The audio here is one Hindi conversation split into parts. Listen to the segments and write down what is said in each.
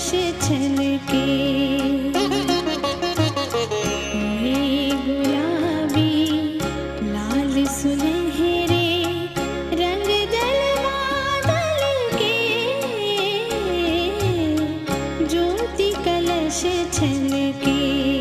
छलके। ये गुलाबी लाल सुनहरे रंग दल बादल के, ज्योति कलश छलके।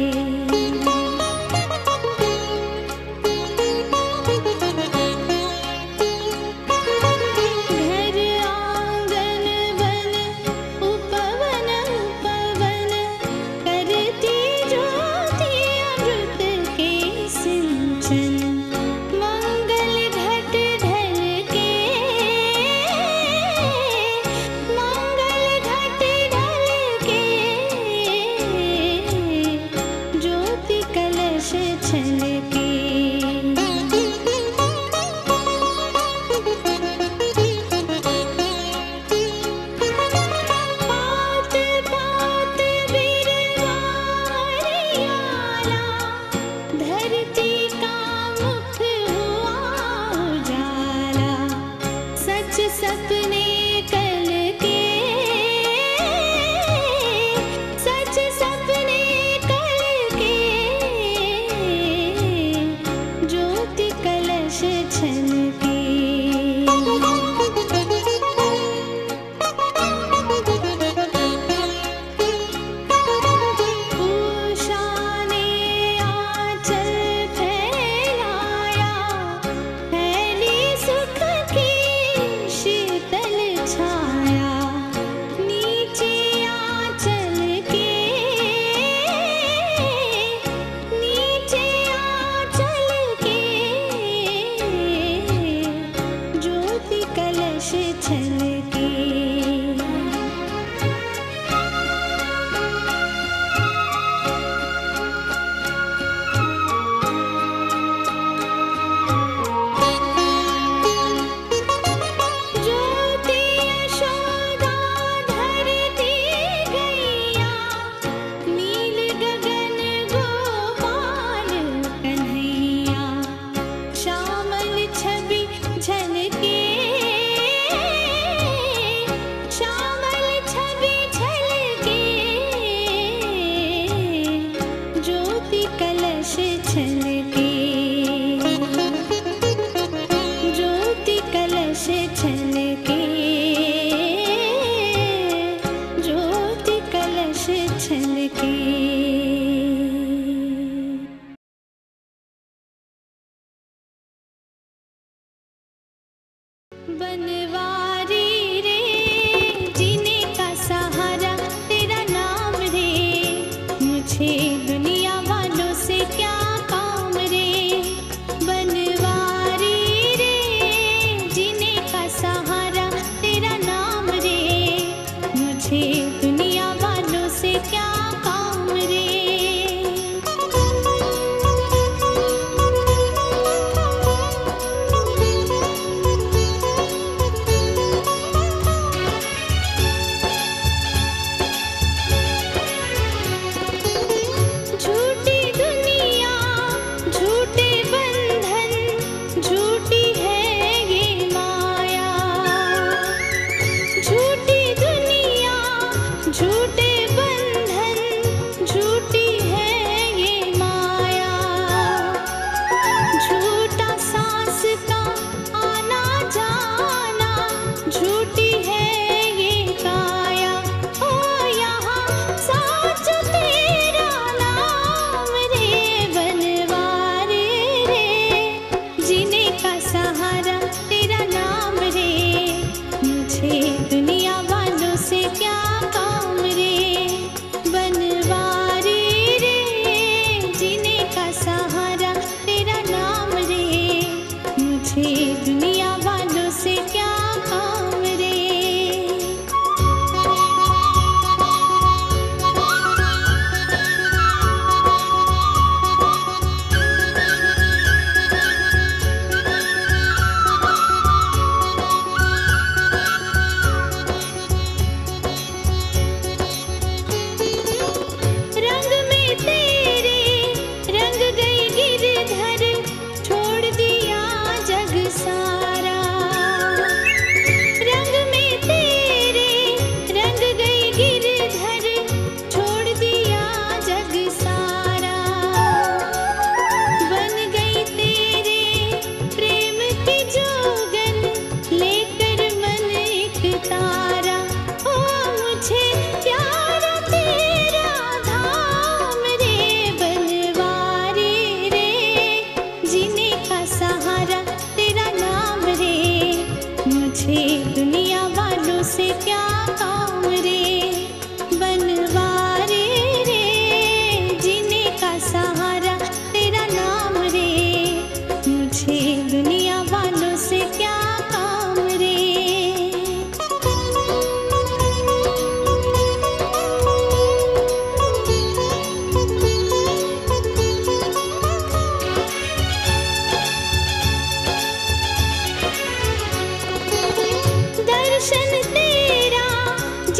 बनवारी रे जीने का सहारा तेरा नाम रे, मुझे दुनिया वालों से क्या काम रे। बनवारी रे जीने का सहारा तेरा नाम रे, मुझे दुनिया वालों से क्या काम रे।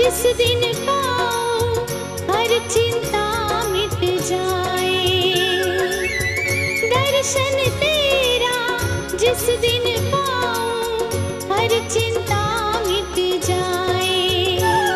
जिस दिन पाऊं हर चिंता मिट जाए। दर्शन तेरा जिस दिन पाऊं हर चिंता मिट जाए।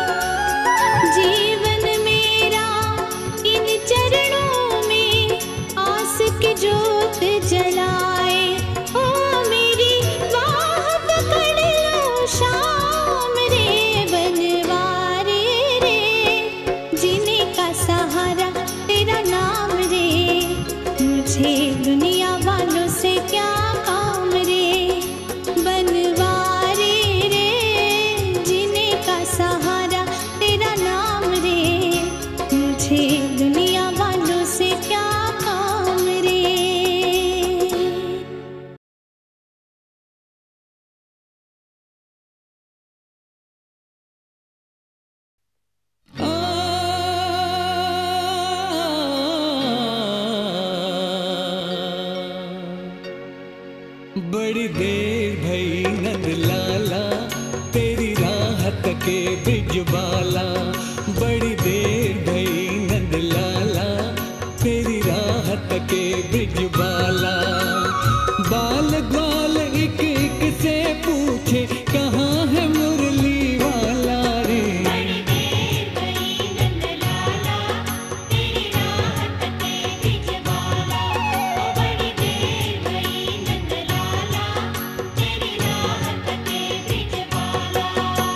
जीवन मेरा इन चरणों में आस की ज्योत जलाए। ओ मेरी बाह पकड़ लो शाम रे बनवारे रे, जीने का सहारा तेरा नाम रे, मुझे दुनिया वालों से क्या काम रे। बनवारे रे, जीने का सहारा तेरा नाम रे, मुझे दुनिया वालों से क्या काम रे। बड़ी देर भई नंद लाला, तेरी राहत के ब्रिजबाला। बड़ी देर भई नंद लाला, तेरी राहत के ब्रिजबाला। बाल ग्वाल एक एक से पूछे, कहाँ है मुरली वाला रे। बड़ी देर भई नंद लाला, तेरी राहत के ब्रिजबाला। ओ बड़ी देर भई नंद लाला, तेरी राहत के ब्रिजबाला।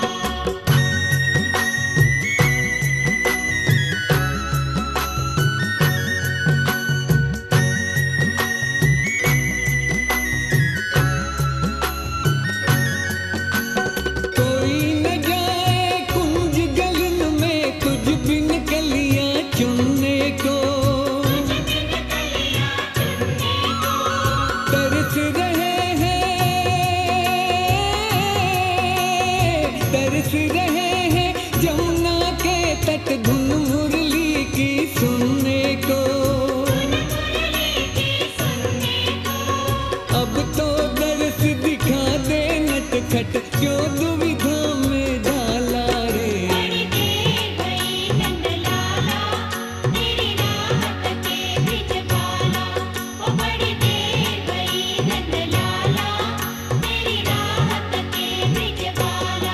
कोई न जाए कुंज गगन में, तुझ बिन कलियां चुनने को। तरस रहे हैं जमुना के तट, धुन मुरली की सुनने को। अब तो दर्श दिखा दे नटखट, क्यों दुविधा में डाला रे। बड़ी देर भई नंद लाला, तेरी राहत के ब्रिजबाला। ओ बड़ी देर भई नंद लाला, तेरी राहत के ब्रिजबाला।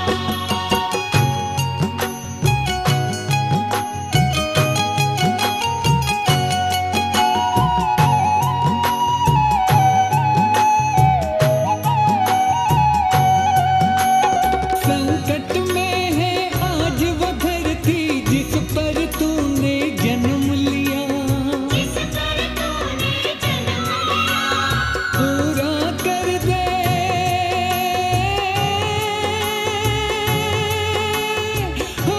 संकट में है आज वो धरती, जिस पर तूने जन्म लिया। जिस पर तूने जन्म लिया, पूरा कर दे, हो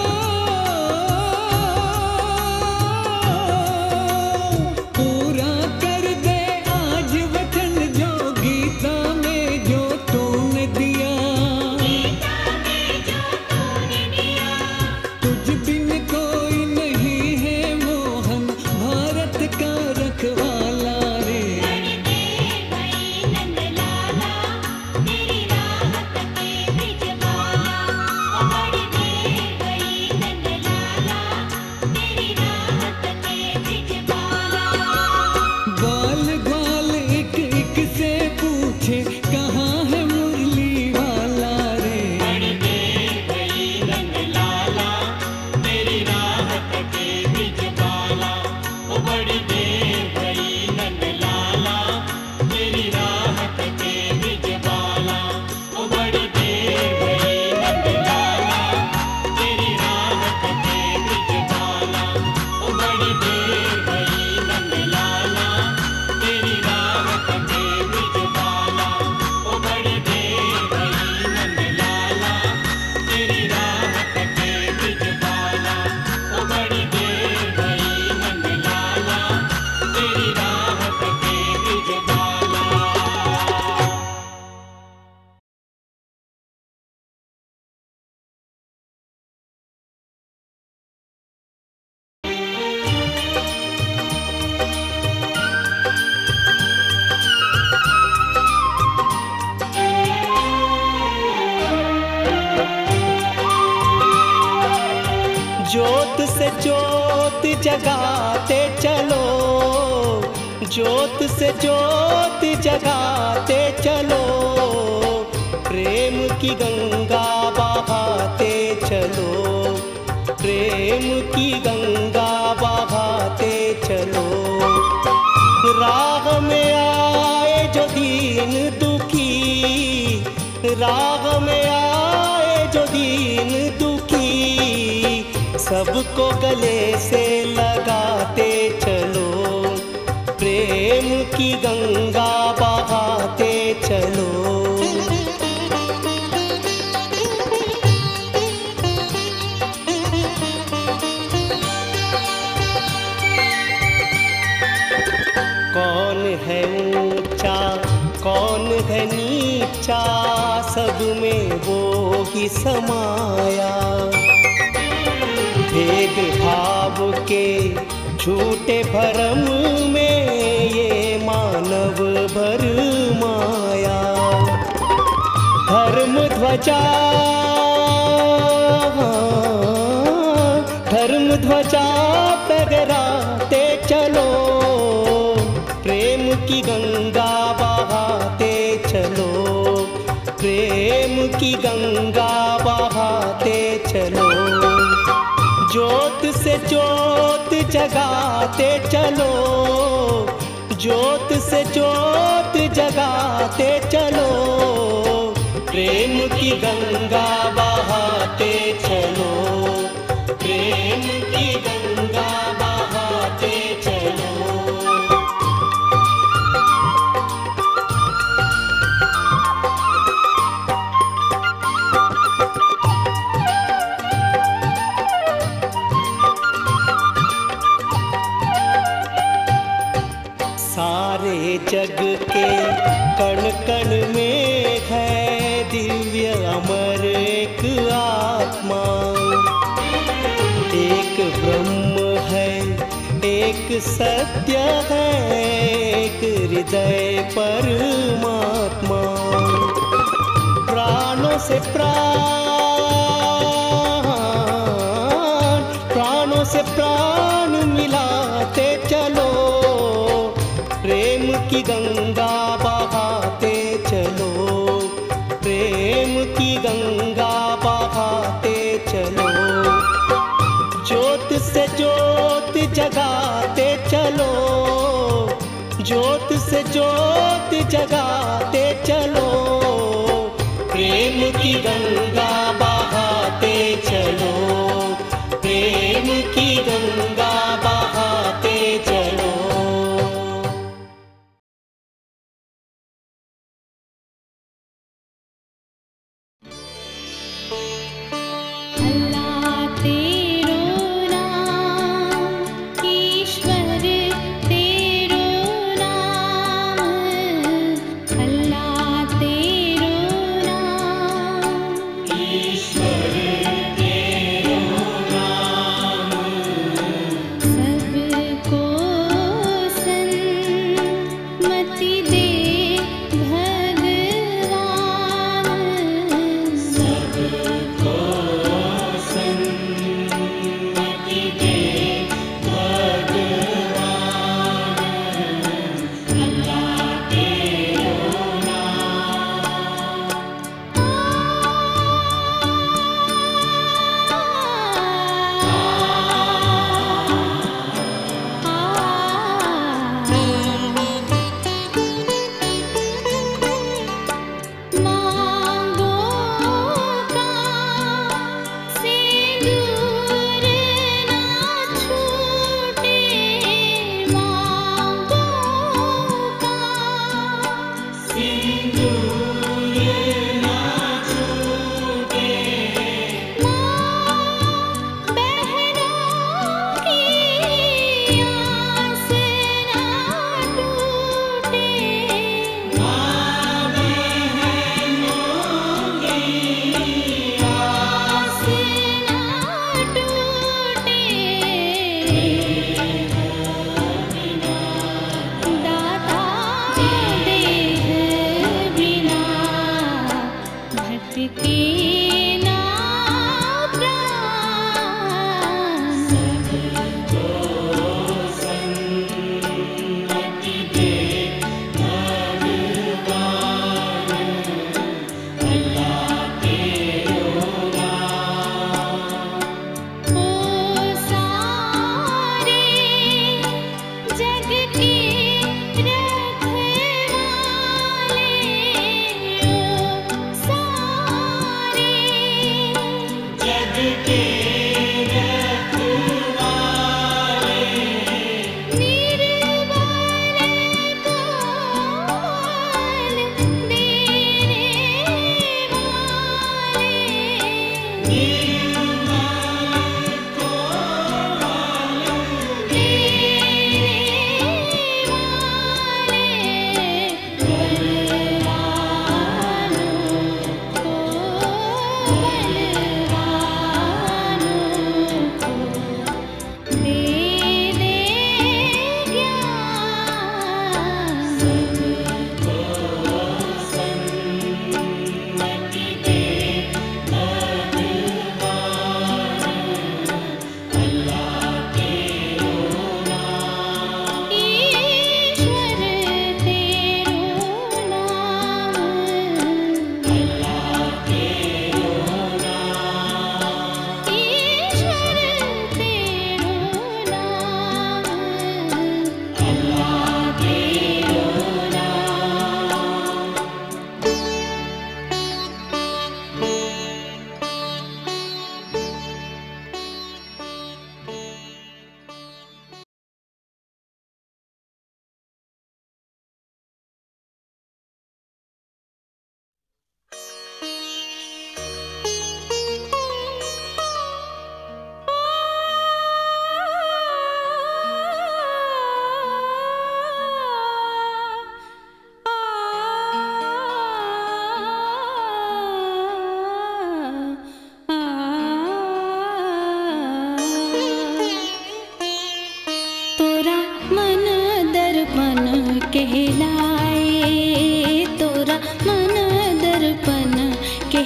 पूरा कर दे आज वचन, जो गीता में जो तूने दिया। गीता में जो तूने दिया। तुझ बिन कोई नहीं है मोहन, भारत का रखवाला रे। बड़ी देर भई नंद लाला, तेरी राहत के ब्रिजबाला। ओ बड़ी देर भई नंद लाला, तेरी राहत के ब्रिजबाला। बाल ग्वाल एक एक से पूछे, कहाँ है मुरली वाला रे। बड़ी देर भई नंद लाला, तेरी राहत ज्योत से ज्योत जगाते चलो, ज्योत से ज्योत जगाते चलो, प्रेम की गंगा बहाते चलो, प्रेम की गंगा बहाते चलो। राह में आए जो दीन दुखी, राह में आए जो दीन दुखी, सबको गले से लगाते चलो, प्रेम की गंगा बहाते चलो। कौन है ऊंचा कौन है नीचा, सब में वो ही समाया। भेद भाव के झूठे भरम में ये मानव भरमाया। धर्म ध्वजा फहराते चलो, प्रेम की गंगा बहाते चलो, प्रेम की गंगा बहाते चलो। ज्योत से ज्योत जगाते चलो, ज्योत से ज्योत जगाते चलो, प्रेम की गंगा बहाते चलो, प्रेम की गंगा बहाते चलो। सारे जग के कण कण में है दिव्य अमर एक आत्मा। एक ब्रह्म है, एक सत्य है, एक हृदय परमात्मा। प्राणों से प्राण मिलाते चलो, प्रेम की गंगा बहाते चलो, प्रेम की गंगा बहाते चलो। ज्योत से ज्योत जगाते चलो, ज्योत से ज्योत जगाते चलो, प्रेम की गंगा बहाते चलो, प्रेम की गंगा बहाते चलो।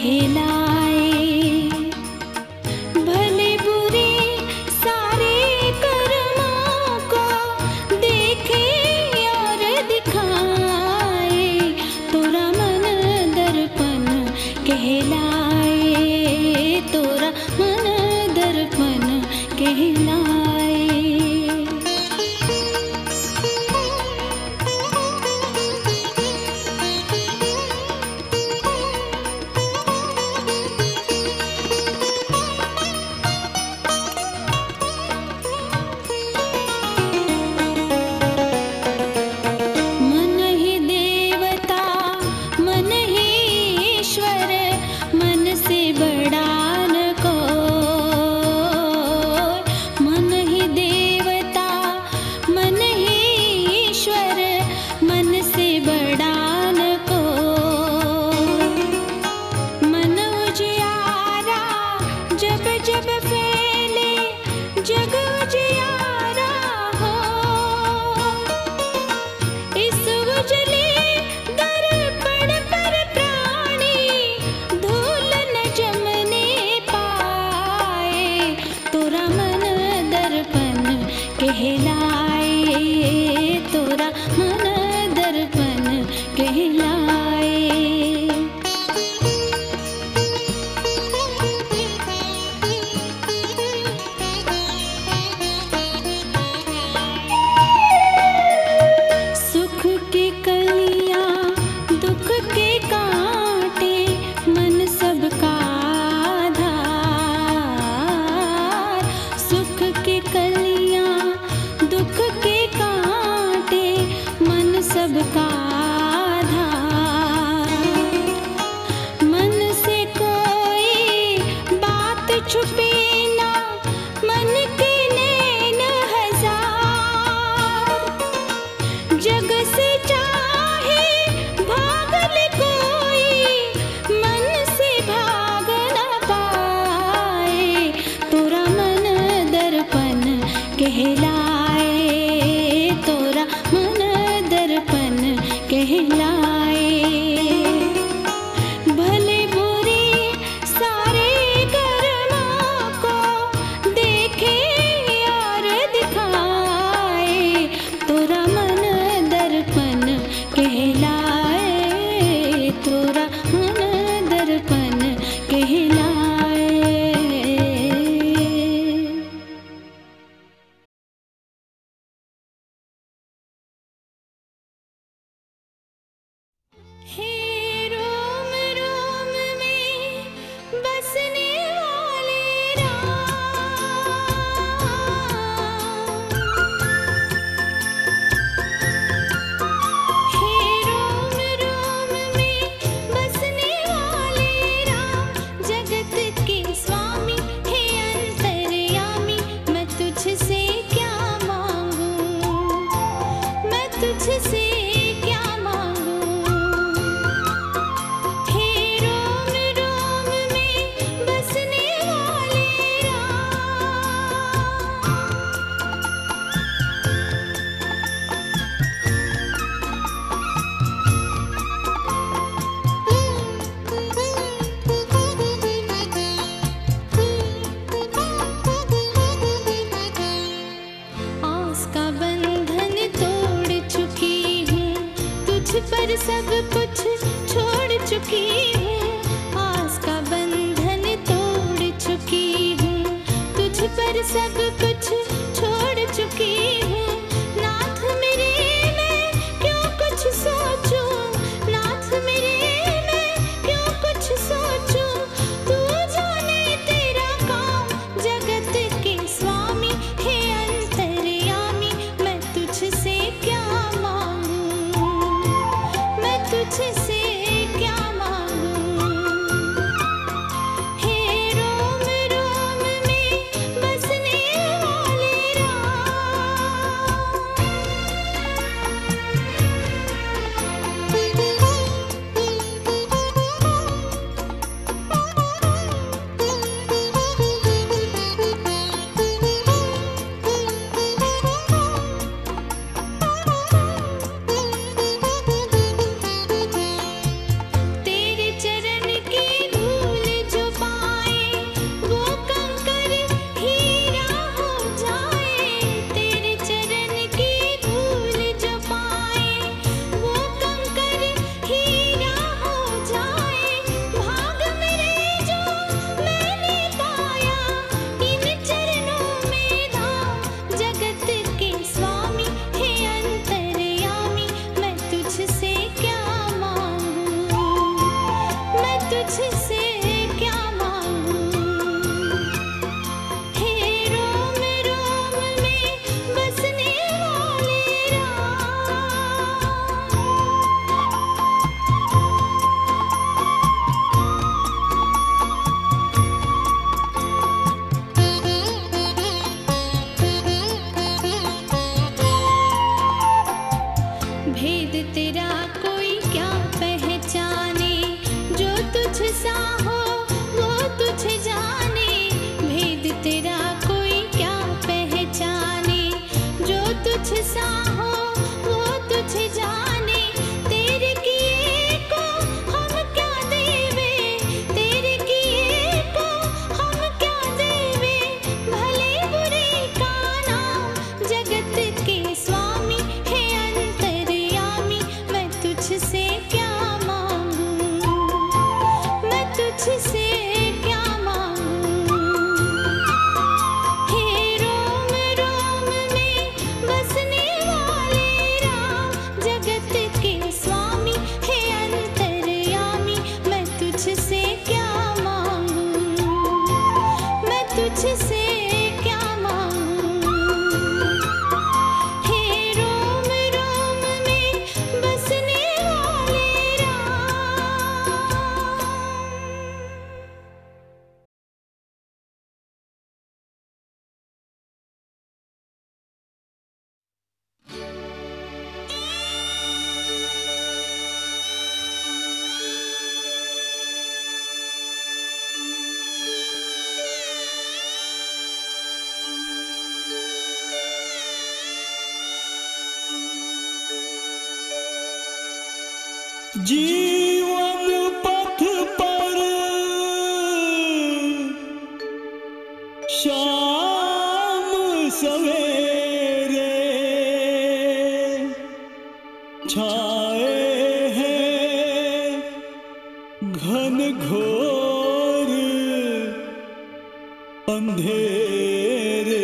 कहलाए। भले बुरे सारे कर्मों को देखे और दिखाए, तोरा मन दर्पण कहलाए, तोरा मन दर्पण कहलाए। मन ही देवता मन ही ईश्वर, मन से बड़ा न कोई। मन ही देवता मन ही ईश्वर, मन से बड़ा न कोई। मन उजियारा जब जब फैले, जग उजियारा हो। इस उजले दर्पण पर प्राणी धूल न जमने पाए, तोरा मन दर्पण कहलाए, तोरा मन दर्पण कहलाए। सुख की कलियां दुख के कांटे, मन सबका आधार। सुख की कलियां दुख के कांटे, मन सबका आधार। मन से कोई बात छुपे ना, मन के नैन हजार। जग से चाहे भाग ले कोई, मन से भाग न पाए, तोरा मन दर्पण कहलाए, तोरा मन दर्पण कहलाए। भले बुरे सारे कर्मों को देखे और दिखाए, तोरा मन दर्पण कहलाए, तोरा मन दर्पण कहलाए। हे रोम रोम में बसने वाले राम, हे रोम रोम में बसने वाले राम, जगत के स्वामी हे अंतर्यामी, मैं तुझसे क्या मांगूं, मैं तुझसे क्या मांगूं। हे रोम रोम में बसने वाले आस का बंधन तोड़ चुकी हूँ, तुझ पर सब कुछ छोड़ चुकी हूँ। आस का बंधन तोड़ चुकी हूँ, तुझ पर सब कुछ छोड़ चुकी हूँ। नाथ मेरे मैं क्यों कुछ सोचूं, नाथ मेरे मैं क्यों कुछ सोचूं। तू जाने तेरा काम जगत के स्वामी हे अंतर्यामी, मैं तुझसे क्या मांगूं, मैं तुझसे क्या मांगूं। हे रोम रोम में बसने जीवन पथ पर शाम सवेरे छाए हैं घन घोर अंधेरे।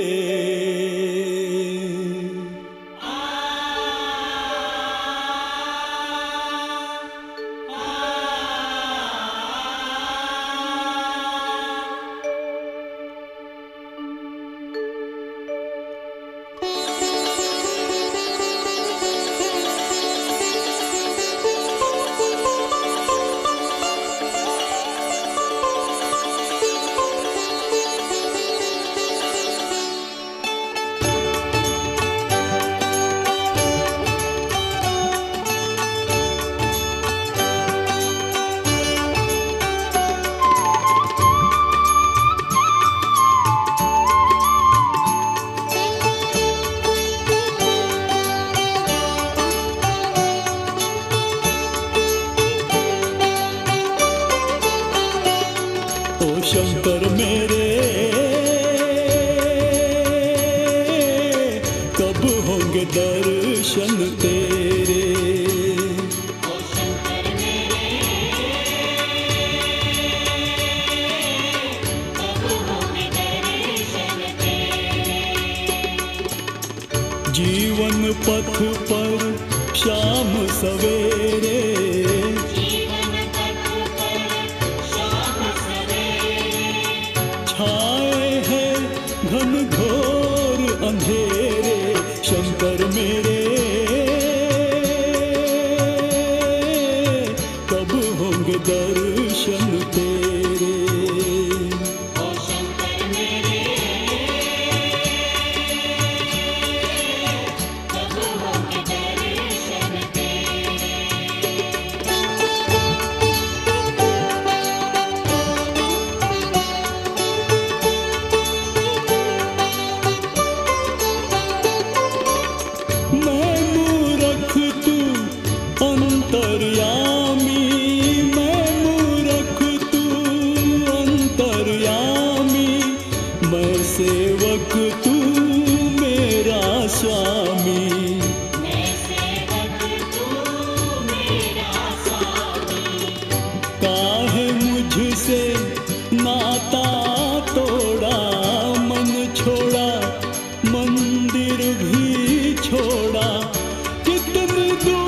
शंकर मेरे कब होंगे दर्शन तेरे। ओ शंकर मेरे कब होंगे दर्शन तेरे। जीवन पथ पर शाम सवेरे छाए हैं घन घोर अंधेरे। शंकर मेरे कब होंगे दर्शन तेरे। ओ शंकर मेरे कब होंगे दर्शन तेरे। अंतर्यामी मैं मूरख तू अंतर्यामी, मैं सेवक तू मेरा स्वामी। मैं सेवक तू मेरा स्वामी। काहे मुझसे नाता तोड़ा, मन छोड़ा मंदिर भी छोड़ा। कितनी दूर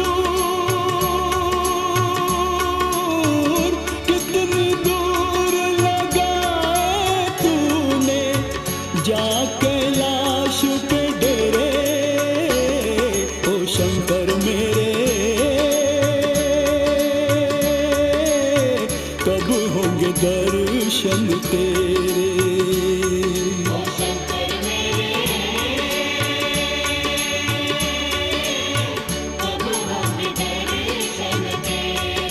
जा कैलाश पे डेरे। ओ शंकर मेरे कब होंगे दर्शन तेरे। ओ शंकर मेरे कब होंगे दर्शन तेरे।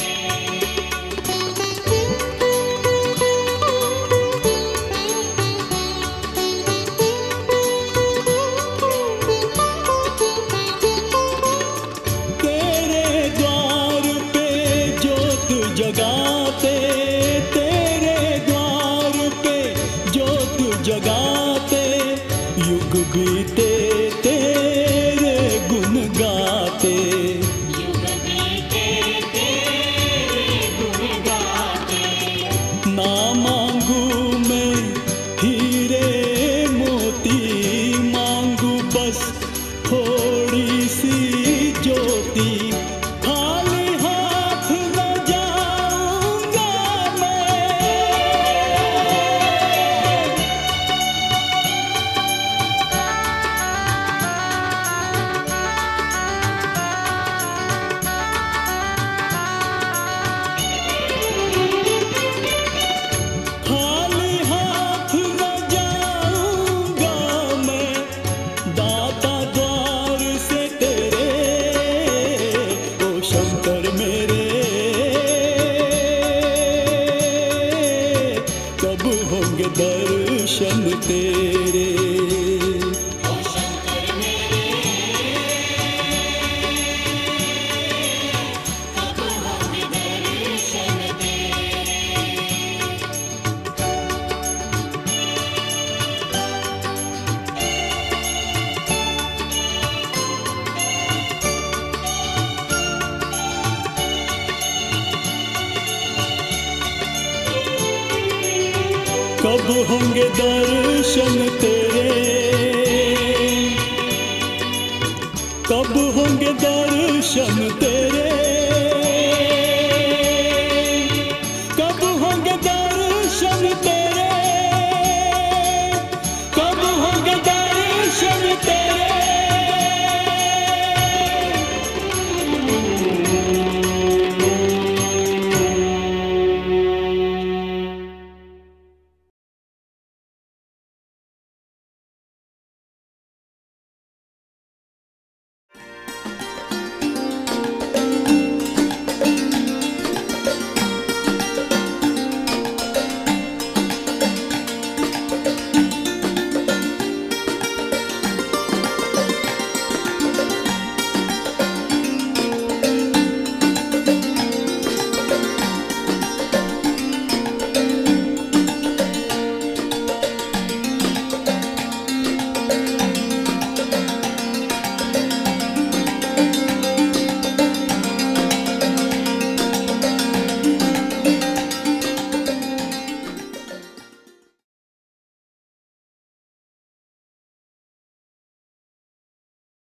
जगाते तेरे द्वार पे जोत जगाते, युग बीते तेरे गुण गाते। युग बीते तेरे गुण गाते। ना मांगू मैं हीरे मोती, मांगू बस थोड़ी सी ज्योति। कब होंगे दर्शन तेरे, कब होंगे दर्शन तेरे।